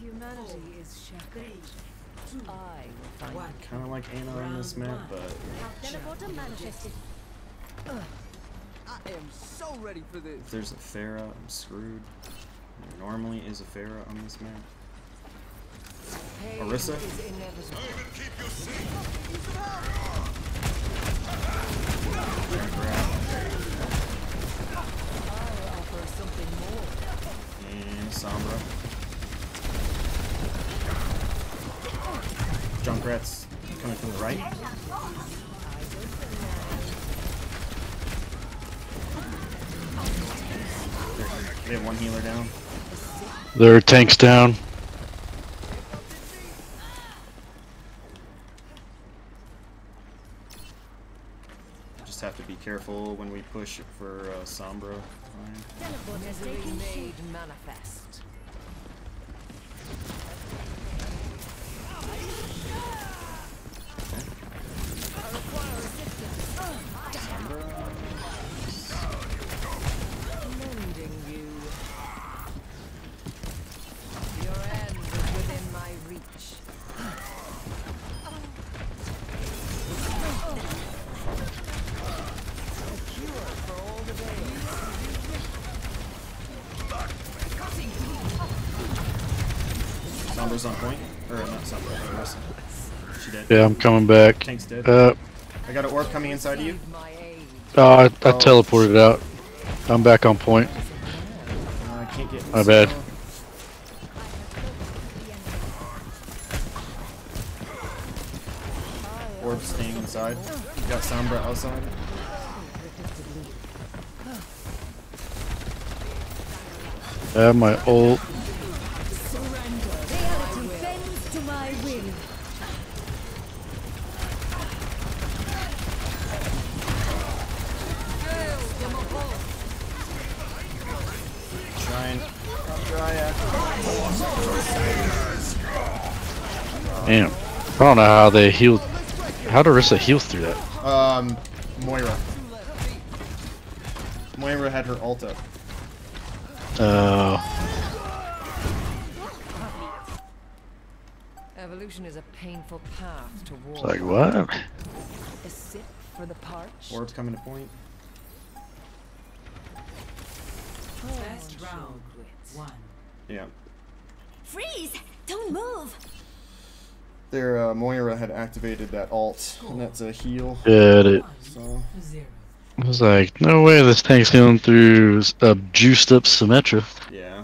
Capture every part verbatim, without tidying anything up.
Humanity is shackled. I will find Kind of like Anna on this map, but teleporter manifested. I am so ready for this. if there's a Pharah, I'm screwed. There normally is a Pharah on this map. Orisa? And Sombra. Junkrat's coming from the right. They have one healer down. Their tank's down. Just have to be careful when we push for uh, Sombra. Misery made manifest. I require assistance. Sombra. Mending you. Your end is within my reach. A cure for all the days. Sombra's on point. Or not Sombra, Orisa. She dead. Yeah, I'm coming back. Tank's dead. Uh, I got an orb coming inside of you. My aid. oh, I, I Oh. teleported out. I'm back on point. Uh, I can't get. My bad. Orb staying inside. You got Sombra outside. I have my ult. Reality bends to my will. Trying. Try after. Damn. I don't know how they healed. How did Orisa heal through that? Um, Moira. Moira had her ult up. Uh, Evolution is a painful path it's toward. like what? A sip for the parched. Orb's coming to point. Best round one. Yeah. Freeze! Don't move! Their uh, Moira had activated that ult, and that's a heal. Did it? So I was like, no way this tank's going through a juiced up Symmetra. yeah.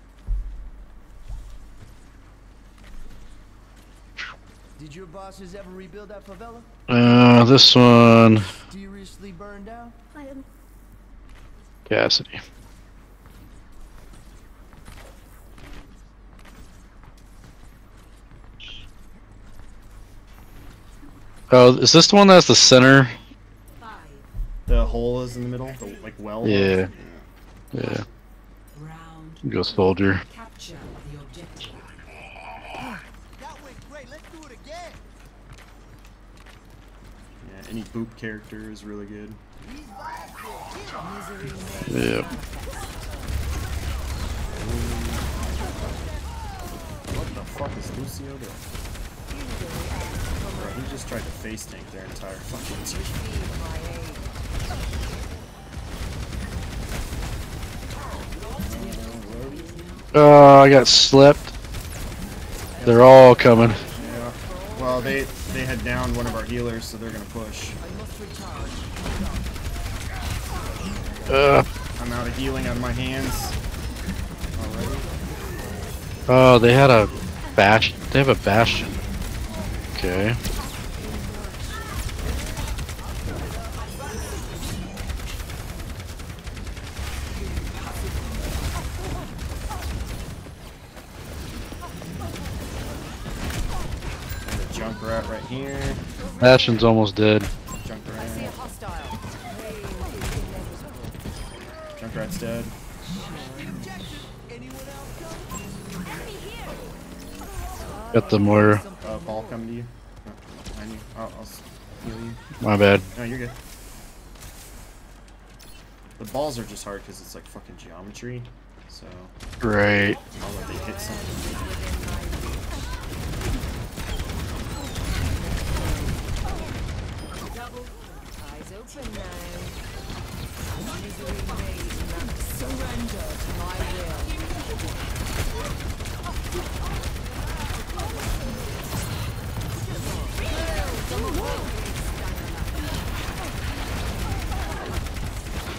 Did your bosses ever rebuild that favela? Uh, this one, Mysteriously burned down? I am Cassidy. Oh, is this the one that's the center? The hole is in the middle, the like well. Yeah. Yeah. Go soldier. Capture the objective. That went great. Let's do it again. Yeah, any boop character is really good. Yeah. What the fuck is Lucio doing? Bro, he just tried to face tank their entire fucking team. Oh, I got slept. They're all coming. Yeah. Well, they they had downed one of our healers, so they're gonna push. Uh, I'm out of healing out of my hands. Already. oh, they had a bash. They have a bastion. Okay. Junkrat right here. Bastion's almost dead. Junkrat. Junkrat's dead. Got the Moira. Uh, ball coming to you. Oh, behind you. I'll, I'll s- heal you. My bad. No, you're good. The balls are just hard because it's like fucking geometry. So Right. I'll let they hit something.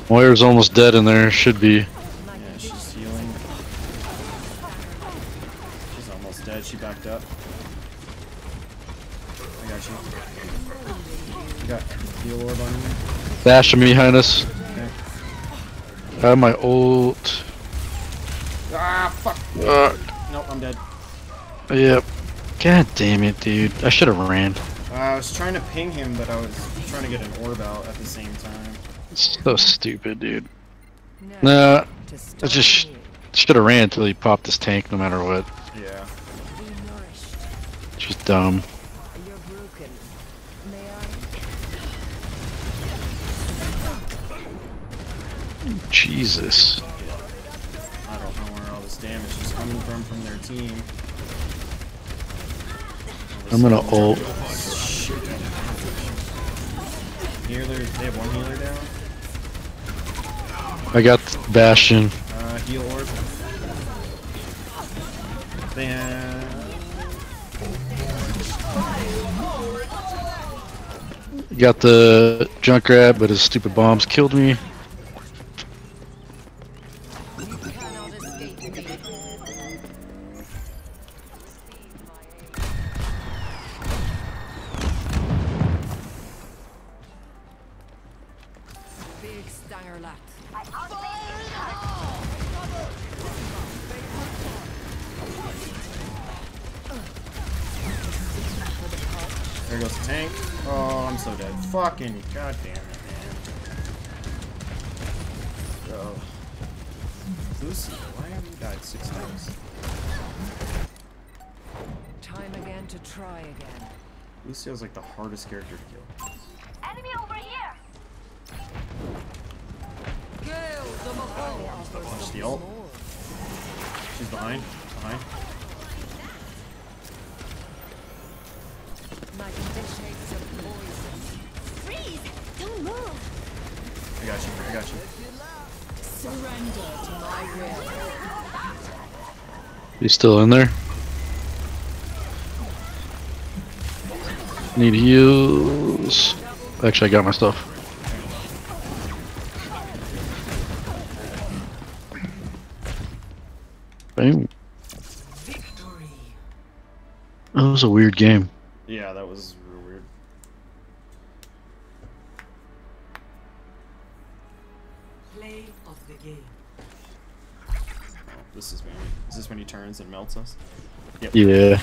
Moira's almost dead in there. Should be. Yeah, she's healing. She's almost dead. She backed up. I got you. You got heal orb on you. Bashing behind us. Okay. I have my ult. Ah, fuck. Uh, Nope, I'm dead. yep. God damn it, dude. I should have ran. Uh, I was trying to ping him, but I was trying to get an orb out at the same time. So stupid, dude. Now, Nah, to I start just anew. should have ran until he popped his tank, no matter what. Yeah. Be nourished. Just dumb. You're broken. May I? Jesus. I don't know where all this damage is coming from from their team. I'm gonna ult. Healer, they have one healer down. I got Bastion. Uh, heal orb. They have... Got the Junkrat, but his stupid bombs killed me. Cannot escape me. Big stanger lat. There goes the tank. Oh, I'm so dead. Fucking goddamn it, man. Go. Lucy, why have you died six times? Time again to try again. Lucio's like the hardest character to kill. Enemy over here. Watch the ult. She's behind. Behind. My conditions of poison. Freeze! Don't move. I got you. I got you. Surrender to my will. He's still in there. Need heals. Actually, I got my stuff. Boom. Victory. That was a weird game. Yeah, that was real weird. Play of the game. Oh, this is when is this when he turns and melts us? Yep. Yeah.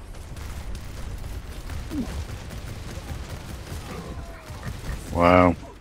Wow.